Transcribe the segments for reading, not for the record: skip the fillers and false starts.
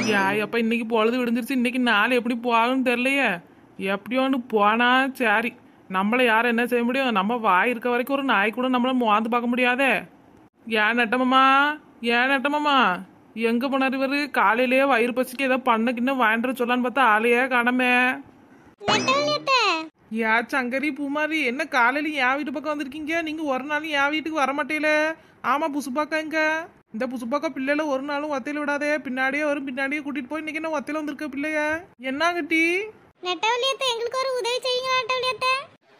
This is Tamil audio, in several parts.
அப்ப இன்னைக்கு பொழுது விடிஞ்சிருச்சு. இன்னைக்கு நாள் எப்படி போகும்னு தெரியலையே. எப்படியோ ஒன்று போனா சரி. நம்மள யாரும் என்ன செய்ய முடியும்? நம்ம வாய் இருக்க வரைக்கும் ஒரு நாய் கூட நம்மள மோந்து பார்க்க முடியாதே. ஏன் நட்டமாமா, ஏன் நட்டமாமா, எங்க போனார் இவரு? காலையிலேயே வயிறு பசிக்கு ஏதோ பண்ணக்கின்னு வாங்கிட்டு சொல்லான்னு பார்த்தா ஆளையே காணமே. ஏன் சங்கரி பூமாரி, என்ன காலையில என் வீட்டு பக்கம் வந்திருக்கீங்க? நீங்க ஒரு நாளும் என் வீட்டுக்கு வர மாட்டேல. ஆமா புசுப்பாக்கா எங்க? இந்த புசுப்பாக்கா பிள்ளைல ஒரு நாளும் ஒத்தையில விடாதே. பின்னாடியே வரும், பின்னாடியே கூட்டிட்டு போய் இன்னைக்கு என்ன ஒத்தையில வந்திருக்க பிள்ளைய என்ன கட்டி? நெட்டவலியத்தை எங்களுக்கு ஒரு உதவி செய்யுங்க நெட்டவலியத்தை.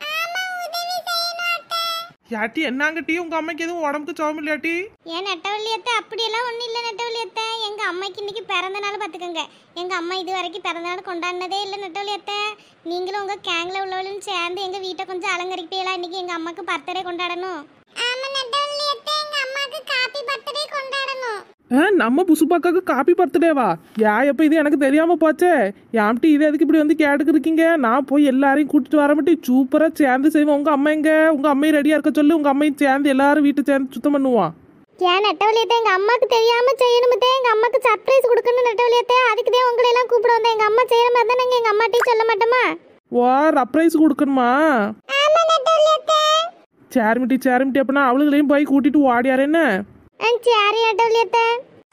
யாட்டி என்னங்கட்டி? உங்க அம்மைக்கு எதுவும் உடம்புக்கு சோகம் இல்லையாட்டி? ஏன் நெட்டவலியத்தை அப்படியெல்லாம் ஒன்றும் இல்லை நெட்டவலியத்தை. எங்கள் அம்மைக்கு இன்னைக்கு பிறந்த நாள் பார்த்துக்கோங்க. எங்கள் அம்மா இது வரைக்கும் பிறந்த நாள் கொண்டாடினதே இல்லை நெட்டவலியத்தை. நீங்களும் உங்கள் கேங்கில் உள்ளவளும் சேர்ந்து எங்கள் வீட்டை கொஞ்சம் அலங்கரிப்பீங்களா? இன்னைக்கு எங்கள் அம்மாவுக்கு பர்த்டே கொண்டாடணும். ஆமாம் நெட்டவலியத்தை, எங்கள் அம்மாவுக்கு காப்பி பர்த்டே கொண்டாடணும். நம்ம புசுப்பாக்காக்கு காப்பி பர்த்டேவா? எப்ப இது எனக்கு தெரியாம போச்சே. யாம்ட்டி இது எதுக்கு இப்படி வந்து கேட்டுக்கு இருக்கீங்க? நான் போய் எல்லாரையும் கூட்டிட்டு வர மாட்டேன். சூப்பரா சேர்ந்து செய்வோம். உங்க அம்மா எங்க? உங்க அம்மையை ரெடியா இருக்க சொல்லு. உங்க அம்மையும் சேர்ந்து எல்லாரும் வீட்டை சேர்ந்து சுத்தம் பண்ணுவான். ஏன் நெட்டவலியத்தை எங்கள் அம்மாவுக்கு தெரியாம செய்யணுமத்தே. எங்கள் அம்மாவுக்கு சர்ப்ரைஸ் கொடுக்கணும் நெட்டவலியத்தை. அதுக்கு தான் உங்களை எல்லாம் கூப்பிட வந்தேன். எங்கள் அம்மா செய்யற மாதிரி தான் நாங்கள் எங்கள் அம்மாட்டையும் சொல்ல மாட்டோமா? ஓ, சர்ப்ரைஸ் கொடுக்கணுமா? ஆமா நெட்டவலியத்தை. சேரிமிட்டி அப்படின்னா அவளுகளையும் போய் கூட்டிட்டு ஓடியாரேன்னு. சரி நெட்டவலியத்தை.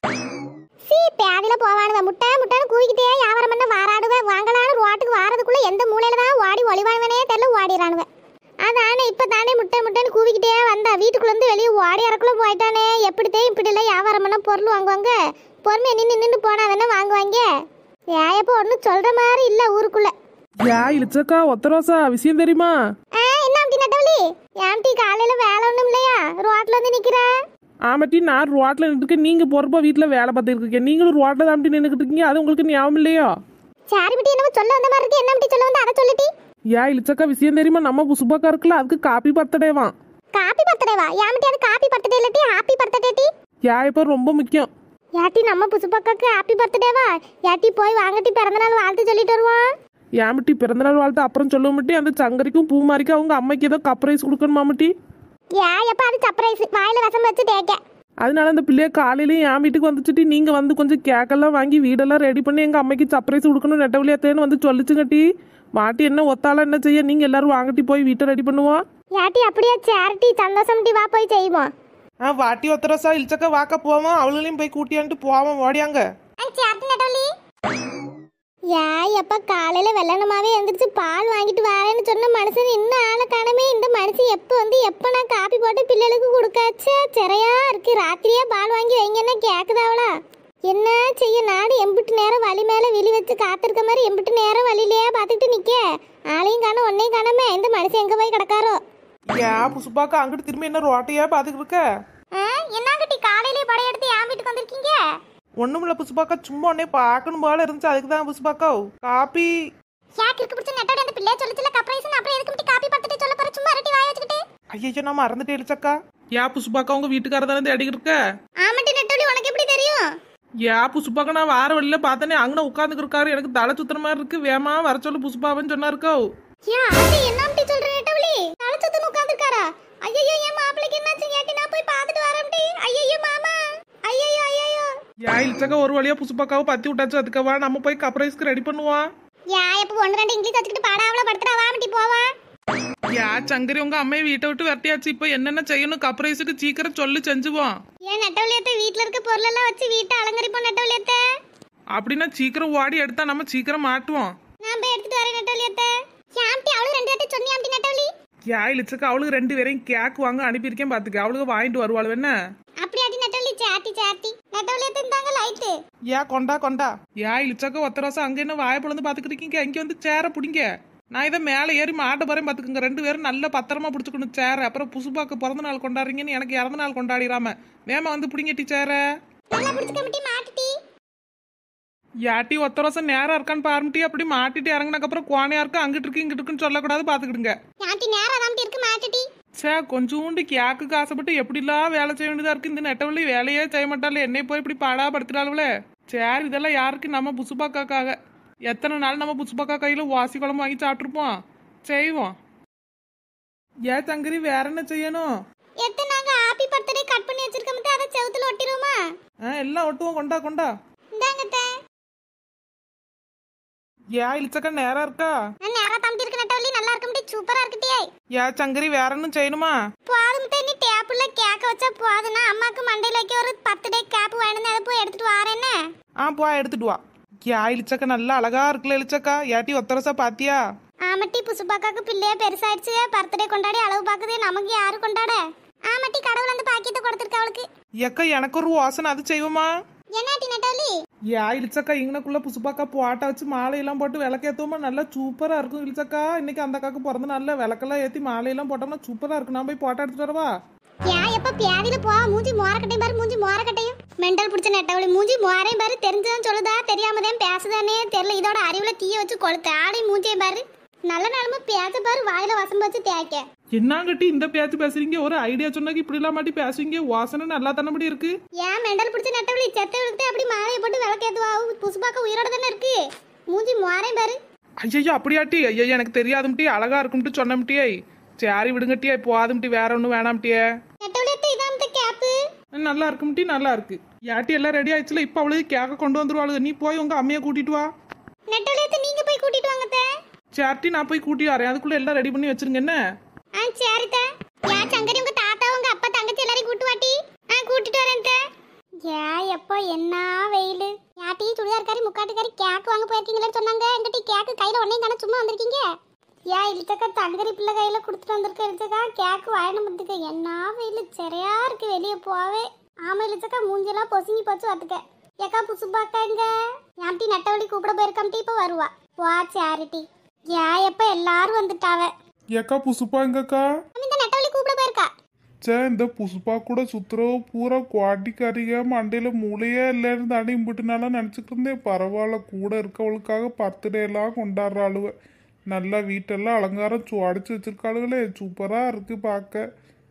பேதில போவானுவ முட்டான்னு கூவிக்கிட்டே வியாபாரம் பண்ண வாராடுவேன். வாங்கலான்னு ரோட்டுக்கு வாரதுக்குள்ள எந்த மூலையில தான் ஓடி ஒளிவானுவனே தெரியல ஓடிறானுவ. அதானே இப்ப தானே முட்டைன்னு கூவிக்கிட்டே வந்தா. வீட்டுக்குள்ள இருந்து வெளியே ஓடி இறக்குள்ள போயிட்டானே. எப்படித்தான் இப்படி எல்லாம் வியாபாரம் பண்ண பொருள் வாங்குவாங்க? பொறுமை நின்று போனா தானே வாங்குவாங்க. ஏப்ப ஒன்னும் சொல்ற மாதிரி இல்ல ஊருக்குள்ள. இழுச்சக்கா ஒத்தரோசா விஷயம் தெரியுமா? என்ன அப்படி நட்டவலி? ஏன்டி காலையில வேலை ஒண்ணும் இல்லையா? ரோட்ல வந்து நிக்கிற? ஆமாட்டி, நான் ரோட்ல நின்றுருக்கேன். நீங்க பொறுப்பா வீட்டுல வேலை பார்த்துட்டு இருக்கீங்க. நீங்களும் ரோட்ல தான் நின்றுட்டு இருக்கீங்க. அது உங்களுக்கு ஞாபகம் இல்லையோ? சாரிபிட்டி என்ன சொல்ல வந்த மாதிரி இருக்கு. என்ன அப்படி சொல்ல வந்து அதை சொல்லிட்டி? இழுச்சக்கா விஷயம் தெரியுமா? நம்ம புசுப்பாக்கா இருக்குல்ல, அதுக்கு காப்பி பர்த்டேவா. காப்பி பர்த்டேவா? ஏன்டி அது காப்பி பர்த்டே இல்லட்டி ஹாப்பி பர்த்டே டி? இப்ப ரொம்ப முக்கியம். யாட்டி நம்ம புசுப்பாக்காக்கு ஹாப்பி பர்த்டேவா? யாட்டி போய் வாங்கட்டி பிறந்தநாள் வாழ்த்து சொல்லிட்டு வருவோம். ஏமட்டி பிறந்தநாள் வாழ்த்து அப்புறம் சொல்ல மாட்டி. அந்த சங்கரிக்கும் பூமாரிக்கும் அவங்க அம்மைக்கு ஏதோ கப்ரைஸ் கொடுக்கணுமாமட்டி. எப்ப அது சர்ப்ரைஸ் வாயில விஷம் வச்சு தேக்க. அதனால அந்த பிள்ளைய காலையிலேயே என் வீட்டுக்கு வந்துச்சுட்டி. நீங்க வந்து கொஞ்சம் கேக்கெல்லாம் வாங்கி வீடெல்லாம் ரெடி பண்ணி எங்க அம்மைக்கு சர்ப்ரைஸ் கொடுக்கணும் நெட்டவழியாத்தேன்னு வந்து சொல்லிச்சுங்கட்டி. மாட்டி என்ன ஒத்தால என்ன செய்ய? நீங்க எல்லாரும் வாங்கட்டி போய் வீட்டை ரெடி பண்ணுவோம். யாட்டி அப்படியே சேரிட்டி சந்தோஷம் டி, வா போய் செய்வோம். வாட்டி ஒத்தரசா இழுச்சக்கா வாக்க போவோம். அவளையும் போய் கூட்டியான்ட்டு போவோம். ஓடியாங்க. எப்ப காலையில வெள்ளனமாவே எழுந்திரிச்சு பால் வாங்கிட்டு வரேன்னு சொன்ன மனுஷன் இன்னும் ஆளை காணமே. இந்த மனுஷன் எப்ப வந்து எப்ப நான் காப்பி போட்டு பிள்ளைகளுக்கு கொடுக்காச்சு சிறையா இருக்கு. ராத்திரியா பால் வாங்கி வைங்கன்னா கேக்குதாவளா? என்ன செய்ய? நாடு எம்பிட்டு நேரம் வழி மேல விழி வச்சு காத்திருக்க மாதிரி எம்பிட்டு நேரம் வழியிலேயே பாத்துட்டு நிக்க. ஆளையும் காண ஒன்னையும் காணாம இந்த மனுஷன் எங்க போய் கிடக்காரோ? புசுப்பாக்கா அங்கிட்டு திரும்பி என்ன ரோட்டையா பாத்துக்கிட்டு இருக்க? என்னங்கட்டி காலையிலேயே படையெடுத்து என் வீட்டுக்கு வந்திருக்கீங்க? ஒண்ணுமில்ல புசுப்பாக்கா, சும்மா உடனே பார்க்கணும் போல இருந்துச்சு. அதுக்கு தான் புசுப்பாக்கா காப்பி. கிறுக்கு பிடிச்ச நெட்டோட அந்த பிள்ளைய சொல்லுச்சுல கப்ரைஸ். அப்புறம் எதுக்கு மட்டும் காப்பி பர்த்டே சொல்ல போற? சும்மா அரட்டி வாய வச்சுக்கிட்டு. ஐயோ நான் மறந்துட்டே இழுச்சக்கா. புசுப்பாக்கா உங்க வீட்டுக்காரர் தானே தேடிக்கிட்டு இருக்க? ஆமாட்டி நெட்டோடி, உனக்கு எப்படி தெரியும்? புசுப்பாக்கா நான் வார வழியில பார்த்தனே. அங்கே உட்காந்துக்கு இருக்காரு. எனக்கு தலை சுத்துற மாதிரி இருக்கு. வேமா வர சொல்லு புசுப்பாவன்னு சொன்னாருக்கோ. என்ன அப்படி சொல்ற நெட்டோடி? தலை சுத்தன்னு உட்காந்துருக்காரா? ஐயோ என் மாப்பிளைக்கு என்னாச்சு? ஏட்டி நான் போய் பார்த்துட்டு வரேன்டி. ஐயோ மாமா, ஐயோ. இழுச்சக்கா ஒரு வழியா புசுப்பாக்காவை பத்தி விட்டாச்சு. அதுக்கவா நம்ம போய் கப்ரைஸ்க்கு ரெடி பண்ணுவோம். எப்ப ஒன்று ரெண்டு இங்கிலீஷ் வச்சுக்கிட்டு பாடாவள படுத்துறா வாமட்டி போவா. சங்கரி உங்க அம்மையை வீட்டை விட்டு விரட்டியாச்சு. இப்ப என்னென்ன செய்யணும் கப்ரைஸுக்கு சீக்கிரம் சொல்லி செஞ்சுவோம். ஏன் நெட்டவலியத்தை வீட்டுல இருக்க பொருள் எல்லாம் வச்சு வீட்டை அலங்கரிப்போம் நெட்டவலியத்தை. அப்படின்னா சீக்கிரம் ஓடி எடுத்தா நம்ம சீக்கிரம் மாட்டுவோம். நான் போய் எடுத்துட்டு வரேன் நெட்டவலியத்தை. யாம்டி அவளுக்கு ரெண்டு பேர்ட்ட சொன்னியாம்டி நெட்டவலி? இழுச்சக்கா அவளுக்கு 2 பேரையும் கேக் வாங்க அனுப்பியிருக்கேன். பாத்துக்க அவளுக்கு வாங்கிட்டு வருவாள் என்ன? அப்படியாட்டி நெட்டவலி? சாட்டி நெட்டவலியத்தை இந்தாங்க லைட்டு. கொண்டா. இழுச்சக்கா ஒத்தரோசா அங்க என்ன வாய பொழுது பாத்துக்கிட்டு இருக்கீங்க? இங்க வந்து சேர பிடிங்க. நான் இதை மேலே ஏறி மாட்ட போறேன் பாத்துக்கோங்க. 2 பேரும் நல்ல பத்திரமா பிடிச்சுக்கணும் சேர. அப்புறம் புசுப்பாக்கு பிறந்த நாள் கொண்டாடுறீங்கன்னு எனக்கு இறந்த நாள் கொண்டாடிடாம வேமா வந்து பிடிங்கட்டி சேர. யாட்டி ஒத்தரோசம் நேரம் இருக்கான்னு பாருட்டி. அப்படி மாட்டிட்டு இறங்கினக்கு அப்புறம் கோணையா இருக்கு அங்கிட்டு இருக்கு இங்கிட்டு இருக்குன்னு சொல்லக்கூடாது பாத்துக்கிடுங்க. கொஞ்சோண்டு கேக்குக்கு ஆசைப்பட்டு எப்படிலாம் வேலை செய்ய வேண்டியதா இருக்கு. இந்த நெட்டவள்ளி வேலையே செய்ய மாட்டாள். என்னை போய் இப்படி பாடா படுத்துட்டாளுவல. சரி இதெல்லாம் யாருக்கு? நம்ம புசுப்பாக்காக்காக. எத்தனை நாள் நம்ம புசுப்பாக்கா கையில வாசி குழம்பு வாங்கி சாப்பிட்டுருப்போம். செய்வோம். சங்கரி வேற என்ன செய்யணும்? எல்லாம் ஒட்டுவோம். கொண்டா. இந்தாங்க. ஏன் இழிச்சக்கா நேரம் இருக்கா? நேரா தம்பி இருக்கு நெட்டவள்ளி, நல்லா இருக்கும்டி, சூப்பரா இருக்குடியே. ஏன் சங்கரி வேற ஒன்னும் செய்யணுமா? போதும் நீ டேபிள்ல கேக்க வச்சா போதுனா, அம்மாக்கு மண்டையில வைக்க ஒரு 10 டே கேப் வேணும்னு அதை போய் எடுத்துட்டு வாரேன்னு. போ எடுத்துட்டு வா. ஏன் இழிச்சக்கா நல்லா அழகா இருக்குல்ல இழிச்சக்கா, ஏட்டி ஒத்தரசா பாத்தியா? ஆமாட்டி, புசுப்பாக்காக்கு பிள்ளைய பெருசாயிடுச்சு, பர்த்டே கொண்டாடி அளவு பாக்குதே, நமக்கு யாரு கொண்டாட? ஆமாட்டி, கடவுள் அந்த பாக்கியத்தை கொடுத்துருக்க அவளுக்கு. ஏக்கா எனக்கு ஒரு வாசனை அது செய்வோமா? என்னாட்டி நெட்டவள்ளி? ஏன் இழிச்சக்கா இங்கனக்குள்ள புசுப்பாக்கா போட்டா வச்சு மாலையெல்லாம் போட்டு விளக்கேத்துவோமா, நல்லா சூப்பரா இருக்கும் இழிச்சக்கா. இன்னைக்கு அந்த அக்காக்கு பிறந்த நாள்ல விளக்கெல்லாம் ஏத்தி மாலையெல்லாம் போட்டோம்னா சூப்பரா இருக்கும். நான் போய் போட்டோ எடுத்துட்டு வரவா? ஏன் எப்ப பியாதில போ, மூஞ்சி மோரக்கட்டையும் பாரு, மூஞ்சி மோரக்கட்டையும். மெண்டல் பிடிச்ச நெட்டவளி, மூஞ்சி மோரையும் பாரு, தெரிஞ்சதான் சொல்லுதா தெரியாமதான் பேசுதானே தெரியல. இதோட அறிவுல தீய வச்சு கொளுத்து ஆடை மூஞ்சியும் பாரு. நல்ல நிலமா பேச பாரு, வாயில வசம் வச்சு தேய்க்க. என்னங்கட்டி இந்த பேச்சு பேசுறீங்க? ஒரு ஐடியா சொன்னாக்கி இப்படி எல்லாம் மாட்டி பேசுவீங்க. வாசனை நல்லா தானபடி இருக்கு. ஏன் மெண்டல் பிடிச்ச நெட்டவளி, செத்த விழுத்து அப்படி மாலையை போட்டு விளக்கேத்துவா? புசுப்பாக்க உயிரோட தானே இருக்கு, மூஞ்சி மோரையும் பாரு. ஐயோ அப்படியாட்டி? ஐயோ எனக்கு தெரியாதும்ட்டி, அழகா இருக்கும்ட்டு சொன்னம்ட்டியே. சரி விடுங்கட்டியே, போதும்ட்டி, வேற ஒன்றும் வேணாம்ட்டியே. நெட்டவளி இதான் கேப்பு. நல்லா இருக்கும்ட்டி, நல்லா இருக்கு. யாட்டி எல்லாம் ரெடி ஆயிடுச்சுல, இப்போ அவளுக்கு கேக்க கொண்டு வந்துருவாளுங்க. நீ போய் உங்க அம்மையை கூட்டிட்டு வா. நெட்டவளி நீங்க போய் கூட்டிட்டு வாங்க. சேர்ட்டி நான் போய் கூட்டி வரேன், அதுக்குள்ள எல்லாம் ரெடி பண்ணி வச்சிருங்க என்ன? சரிதா. யா சங்கரி, உங்க தாத்தா உங்க அப்பா தங்கச்சி எல்லாரையும் கூட்டு வாட்டி. கூட்டிட்டு வரேன். ஏ எப்போ என்ன வெயில். யாட்டி சுடிதார்காரி முக்காட்டுக்காரி கேக் வாங்க போயிருக்கீங்களேன்னு சொன்னாங்க. எங்கிட்ட கேக்கு கையில ஒன்னையும் தானே சும்மா வந்திருக்கீங்க. ஏன் இழுச்சக்கா தங்கரி பிள்ளை கையில கொடுத்துட்டு வந்திருக்க இழுச்சக்கா, கேக்கு வாயணும் வந்துக்க. என்ன வெயில் சரியா இருக்கு, வெளியே போவே. ஆமா இழுச்சக்கா, மூஞ்செல்லாம் பொசுங்கி போச்சு வந்துக்க. ஏக்கா புசுப்பாக்கா இங்க யாட்டி நெட்டவழி கூப்பிட போயிருக்காம்ட்டி, இப்ப வருவா. வா சேரிட்டி. ஏன் எப்ப எல்லாரும் வந்துட்டாவ. ஏக்கா புசுப்பா எங்கக்கா? இந்த நெட்டவழி கூப்பிட போயிருக்கா. இந்த புசுப்பா கூட சுத்துறவு பூரா குவாட்டிக்காரிக மண்டையில மூளையே இல்லைன்னு தாண்டி இம்பிட்டுனால நினைச்சுட்டு இருந்தேன். பரவாயில்ல, கூட இருக்கவளுக்காக பர்த்டே எல்லாம் கொண்டாடுறாளுவ. நல்லா வீட்டெல்லாம் அலங்காரம் அடிச்சு வச்சிருக்காளுகளே, சூப்பரா இருக்கு பார்க்க.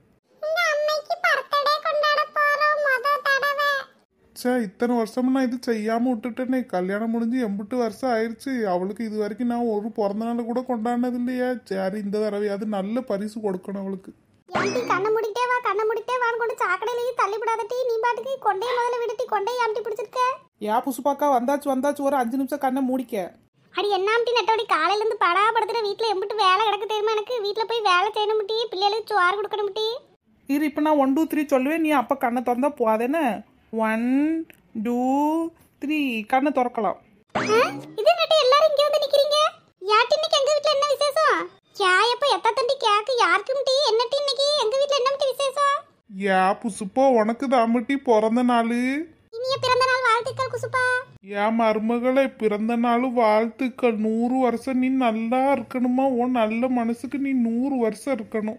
இத்தனை வருஷமா நான் இது செய்யாம விட்டுட்டேனே. கல்யாணம் முடிஞ்சு 80 வருஷம் ஆயிடுச்சு. அவளுக்கு இது வரைக்கும் நான் ஒரு பிறந்த நாள் கூட கொண்டாடினது இல்லையா. சரி இந்த தடவையாவது நல்ல பரிசு கொடுக்கணும் அவளுக்கு. கண்ணை முடிட்டே வா, கண்ணை முடிட்டே வான்னு கொண்டு சாக்கடையிலேயே தள்ளி விடாதட்டி. நீ பாட்டுக்கு கொண்டே முதல்ல விடுட்டி, கொண்டே ஆம்டி பிடிச்சிருக்க. ஏன் புசுப்பாக்கா வந்தாச்சு, ஒரு 5 நிமிஷம் கண்ணை மூடிக்க. அடி என்ன ஆம்டி நெட்டோடி, காலையில இருந்து படாபடுத்துற வீட்டுல எம்பிட்டு வேலை கிடக்கு தெரியுமா எனக்கு. வீட்டுல போய் வேலை செய்யணும் முட்டி, பிள்ளைகளுக்கு சோறு கொடுக்கணும் முட்டி. இரு இப்ப நான் 1 2 3 சொல்லுவேன், நீ அப்ப கண்ணை திறந்தா போதேன்னு. 1 2 3 கண்ணை திறக்கலாம். இது நட்டு எல்லாரும் இங்க வந்து நிக்கிறீங்க. யாட்டி இன்னைக்கு எங்க வீட்ல என்ன விசேஷம்? எப்ப எத்த தண்டி கேக்கு யாருக்கும் டீ என்னட்டி இன்னைக்கு எங்க வீட்ல என்ன விசேஷம்? யா புசுப்பா, உனக்கு தாமட்டி பிறந்த நாள். இனிய பிறந்த நாள் வாழ்த்துக்கள் குசுப்பா. என் மருமகளே பிறந்த நாள் வாழ்த்துக்கள். 100 வருஷம் நீ நல்லா இருக்கணுமா. உன் நல்ல மனசுக்கு நீ 100 வருஷம் இருக்கணும்.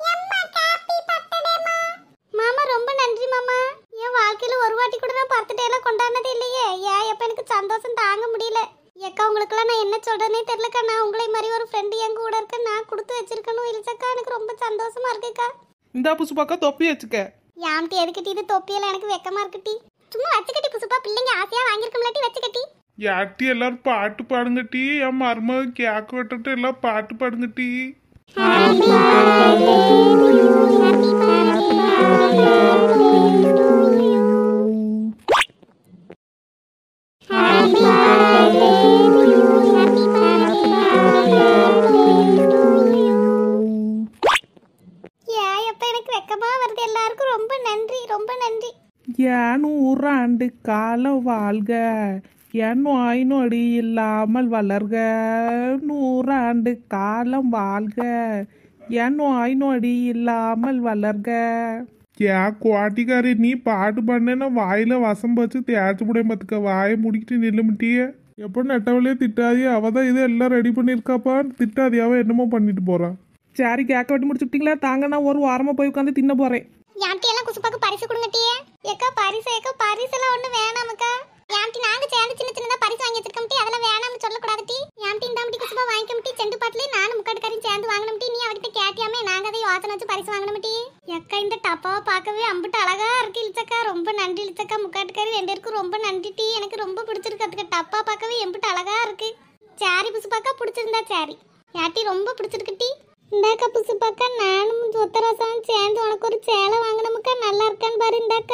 மாமா ரொம்ப நன்றி மாமா. என் வாழ்க்கையில ஒரு வாட்டி கூட நான் பர்த்டே எல்லாம் கொண்டாடினதே இல்லையே. எப்ப எனக்கு சந்தோஷம் தாங்க முடியல. ஏக்கா உங்களுக்குலாம் நான் என்ன சொல்றேனே தெரியலக்கா. நான் உங்களை மாதிரி ஒரு ஃப்ரெண்டு என் கூட இருக்க நான் கொடுத்து வச்சிருக்கணும் இல்லச்சக்கா. எனக்கு ரொம்ப சந்தோஷமா இருக்குக்கா. இந்த புசுப்பாக்கா தொப்பி வச்சுக்க. யாம்டி எதுக்கிட்டி இது தொப்பியெல்லாம் எனக்கு வெக்கமா இருக்குட்டி. சும்மா வச்சுக்கட்டி புசுப்பா, பிள்ளைங்க ஆசையா வாங்கியிருக்கோம்லாட்டி வச்சுக்கட்டி. யாட்டி எல்லாரும் பாட்டு பாடுங்கட்டி. என் மருமக கேக்கு வெட்டுட்டு எல்லாம் பாட்டு பாடுங்கட்டி. எனக்கு வெக்கமா வருது. எல்லாருக்கும் ரொம்ப நன்றி, ரொம்ப நன்றி. 100 ஆண்டு காலம் வாழ்க, என் நோய் நொடி இல்லாமல் வளர்க. 100 ஆண்டு காலம் வாழ்க, என் நோய் நொடி இல்லாமல் வளர்க. ஏன் குவாட்டிக்காரி நீ பாட்டு பண்ணேன்னா வாயில வசம் வச்சு தேய்ச்சி முடிய பார்த்துக்க. வாயை முடிக்கிட்டு நில்லுமிட்டிய. எப்போ நெட்டவளையே திட்டாதியா, அவ தான் இதை எல்லாம் ரெடி பண்ணியிருக்காப்பா. திட்டாதியாவ என்னமோ பண்ணிட்டு போறான். சரி கேக்க வெட்டி முடிச்சுட்டீங்களா? தாங்க நான் ஒரு வாரமா போய் உட்காந்து தின்ன போறேன். யாம்டி எல்லாம் குசுப்பாக்கு பரிசு கொடுங்கட்டியே. ஏக்கா பரிசு எல்லாம் ஒண்ணு வேணாமக்கா. யாம்டி நாங்க சேர்ந்து சின்ன சின்னதா பரிசு வாங்கி வச்சிருக்கோம்டி, அதெல்லாம் வேணாம்னு சொல்லக்கூடாதுட்டி. யாம்டி இந்தாம்டி குசுப்பா வாங்கிக்கோம்டி. செண்டு பாட்டிலே நானும் முக்காட்டுக்காரையும் சேர்ந்து வாங்கணும்டி. நீ அவகிட்ட கேட்டியாமே, நாங்க அதை யோசனை வச்சு பரிசு வாங்கணும்டி. ஏக்கா இந்த டப்பாவை பார்க்கவே அம்பிட்டு அழகா இருக்கு இழுச்சக்கா. ரொம்ப நன்றி இழுச்சக்கா. முக்காட்டுக்காரி 2 பேருக்கும் ரொம்ப நன்றிட்டி. எனக்கு ரொம்ப பிடிச்சிருக்கு. அதுக்கு டப்பா பார்க்கவே எம்பிட்டு அழகா இருக்கு. சாரி புசுப்பாக்கா, பிடிச்சிருந்தா சாரி. யாட்டி ரொம்ப பிடிச்சிருக்குட்டி. இந்தாக்கா புசுப்பாக்கா, நானும் ஒத்தரசாவும் சேர்ந்து உனக்கு ஒரு சேலை வாங்கினமுக்கா. நல்லா இருக்கான்னு பாரு. இந்தாக்கா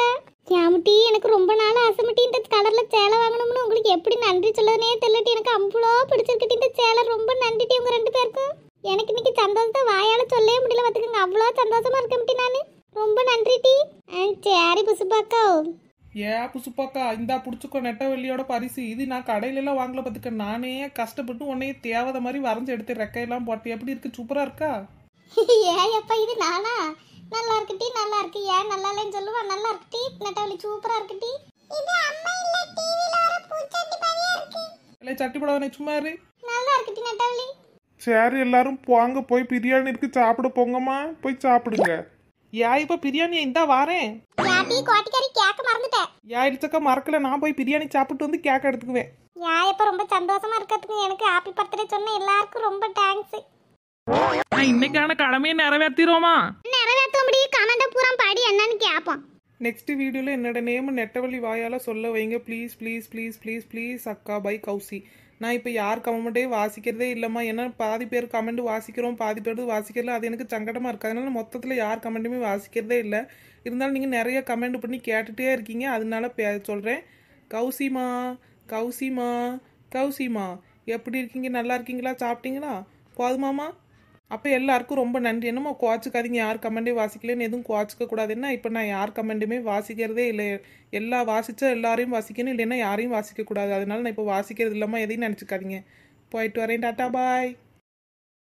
ஏமுட்டி எனக்கு ரொம்ப நாள் ஆசைமட்டி இந்த கலரில் சேலை வாங்கணும்னு உங்களுக்கு எப்படி நன்றி சொல்லனே தெரியலட்டி எனக்கு அவ்வளோ பிடிச்சிருக்கட்டி இந்த சேலை ரொம்ப நன்றிட்டி உங்கள் 2 பேருக்கும் எனக்கு இன்னைக்கு சந்தோஷத்தை வாயால் சொல்லவே முடியல பார்த்துக்கோங்க அவ்வளோ சந்தோஷமா இருக்கேன்ட்டி நான் ரொம்ப நன்றிட்டி சரி புசுப்பாக்கா புசுப்பாக்கா இந்தா புடிச்சுக்கோ நெட்டவெளியோட பரிசு. இது நான் கடையில எல்லாம் வாங்கல பாத்துக்க, நானே கஷ்டப்பட்டு உன்னையே தேவையான மாதிரி வரைஞ்சு எடுத்து ரெக்கையெல்லாம் போட்டு. எப்படி இருக்கு? சூப்பரா இருக்கா? ஏப்பா இது நானா? நல்லா இருக்குட்டி நல்லா இருக்கு. ஏன் நல்லா இல்லைன்னு சொல்லுவா? நல்லா இருக்குட்டி நெட்டவெளி சூப்பரா இருக்குட்டி. இது அம்மா இல்ல டிவில வர பூச்சட்டி மாதிரியே இருக்கு. இல்ல சட்டி படவனே சும்மா இரு. நல்லா இருக்குட்டி நெட்டவெளி. சரி எல்லாரும் போங்க, போய் பிரியாணி இருக்கு சாப்பிட போங்கம்மா, போய் சாப்பிடுங்க. இப்ப பிரியாணி இந்தா வாரேன். யாட்டி கோட்டிக்காரி கேக்க மறந்துட்டேன். இடிச்சக்கா மறக்கல, நான் போய் பிரியாணி சாப்பிட்டு வந்து கேக்க எடுத்துக்குவேன். இப்ப ரொம்ப சந்தோஷமா இருக்கிறதுக்கு எனக்கு ஹாப்பி பர்த்டே சொன்ன எல்லாருக்கும் ரொம்ப தேங்க்ஸ். இன்னைக்கான கடமையை நிறைவேற்றிடுவோமா? நிறைவேற்ற முடியும். கமெண்ட் பூரா பாடி என்னன்னு கேட்போம். நெக்ஸ்ட் வீடியோல என்னோட நேம் நெட்டவழி வாயால சொல்ல வைங்க please please please please please அக்கா பை கௌசி. நான் இப்போ யார் கமெண்ட்டே வாசிக்கிறதே இல்லைம்மா. ஏன்னா பாதி பேர் கமெண்ட் வாசிக்கிறோம், பாதி பேர் வாசிக்கிறல. அது எனக்கு சங்கடமாக இருக்குது. அதனால மொத்தத்தில் யார் கமெண்ட்டுமே வாசிக்கிறதே இல்லை. இருந்தாலும் நீங்கள் நிறைய கமெண்ட் பண்ணி கேட்டுகிட்டே இருக்கீங்க, அதனால சொல்கிறேன். கௌசிமா கௌசிமா கௌசிமா எப்படி இருக்கீங்க? நல்லா இருக்கீங்களா? சாப்பிட்டீங்களா? போதுமாம்மா? அப்போ எல்லாருக்கும் ரொம்ப நன்றி. என்னமோ குவாச்சுக்காதீங்க, யார் கமெண்டே வாசிக்கலன்னு எதுவும் குவாச்சிக்க கூடாதுன்னா. இப்போ நான் யார் கமெண்ட்டுமே வாசிக்கிறதே இல்லை. வாசிச்சா எல்லாரையும் வாசிக்கணும், இல்லைன்னா யாரையும் வாசிக்க கூடாது. அதனால நான் இப்போ வாசிக்கிறது இல்லாமல் எதையும் நினச்சிக்காதீங்க. போயிட்டு வரேன். டாட்டா பாய்.